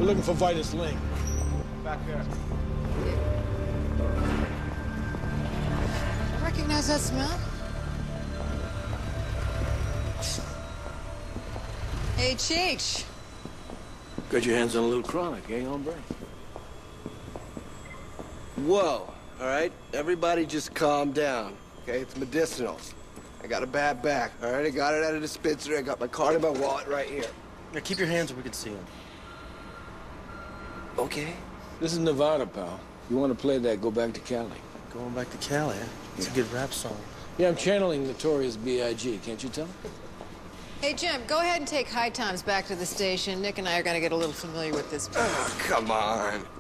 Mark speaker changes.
Speaker 1: looking for Vitus Link. Back there.
Speaker 2: Recognize that smell? Hey, Cheech.
Speaker 3: Got your hands on a little chronic, eh, hombre?
Speaker 4: Whoa, all right? Everybody just calm down, okay? It's medicinal. I got a bad back, all right? I got it at a dispensary. I got my card and my wallet right here.
Speaker 5: Now, keep your hands where we can see them.
Speaker 4: Okay.
Speaker 3: This is Nevada, pal. You want to play that, go back to Cali.
Speaker 5: Going back to Cali, eh? It's a good rap song.
Speaker 3: Yeah, I'm channeling Notorious B.I.G., can't you tell?
Speaker 2: Hey, Jim, go ahead and take High Times back to the station. Nick and I are going to get a little familiar with this place.
Speaker 4: Oh, come on.